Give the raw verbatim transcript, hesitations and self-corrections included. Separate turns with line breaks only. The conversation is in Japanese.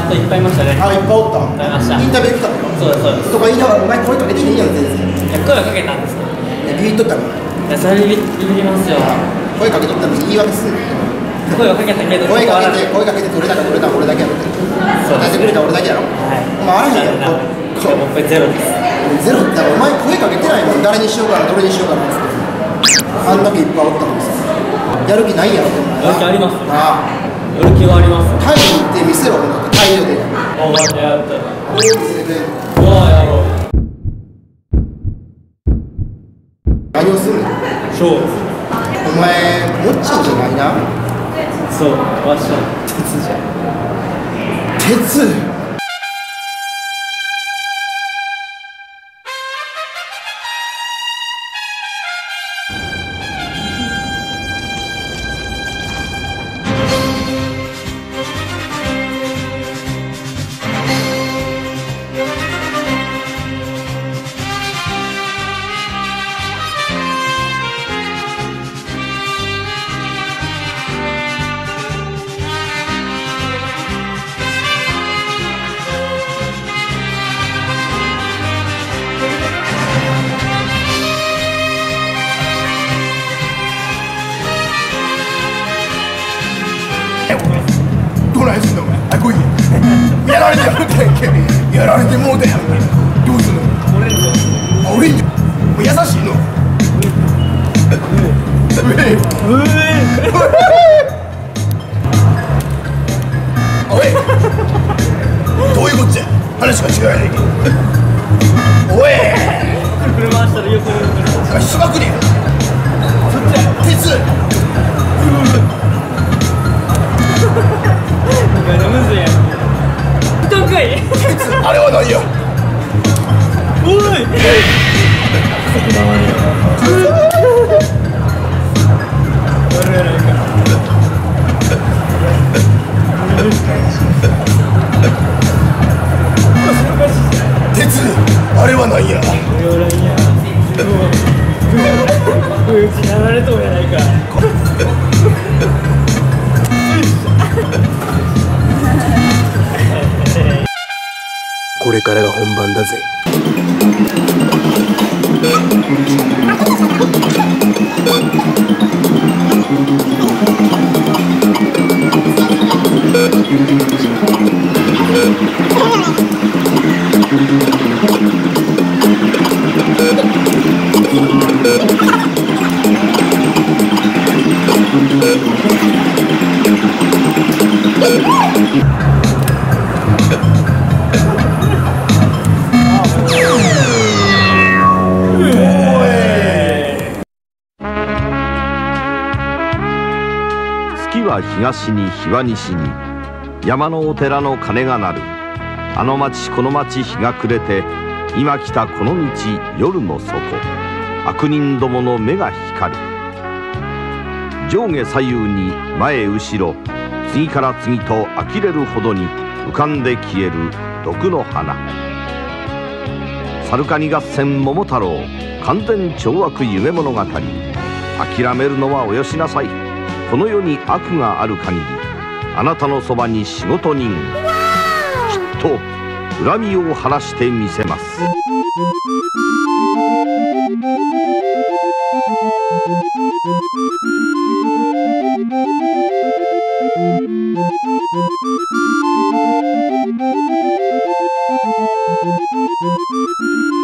人いっぱいいましたね。
あ、いっぱいおった。
いました。
インタビュー来たの。
そうですそうです。
とか言いながらお前声かけてへんやん全然。
いや声をかけたんですけど。
ビビっとったの。
いやそれビビりますよ。
声かけとったのに言い訳すんの。
声をかけたけど。
声かけて声かけて取れたか取れた俺だけやろ。そう。出してくれた俺だけやろ。はい。お前あらへんやろ。
これもうゼロです。
ゼロってお前声かけてないもん。誰にしようかなどれにしようかなっつって。あんだけいっぱいおったのにさ。やる気ないやろ。
やる気あります。
ああ。
やる気はあります。
タイに行って見せろ、タイで。
お前やった。
お見せて。
うわやろう。
何をするの？
そう。
お前、もっちんじゃないな。
そう、わしは鉄じゃ。
鉄。どないすんのお前。あ、来いやられてもうたやんけ。やられてもうたやん。どうすんの？オレンジ。あ、オレンジ。もう優しいの。おい。どういうこっちゃ。話が違うやねんけど。おい。
くる回したら横に横に。
しばくねん。そっちや。鉄。
むずいやん。人かい。
あれは何や。
おい。
鉄。あれは何や。
うちやられとうやないか。
これからが本番だぜ。
月は東に日は西に、山のお寺の鐘が鳴る。あの町この町日が暮れて、今来たこの道夜の底、悪人どもの目が光る。上下左右に前後ろ、次から次と呆れるほどに浮かんで消える毒の花。サルカニ合戦桃太郎、完全懲悪夢物語。諦めるのはおよしなさい。この世に悪がある限り、あなたのそばに仕事人、きっと恨みを晴らしてみせます。
Thank you.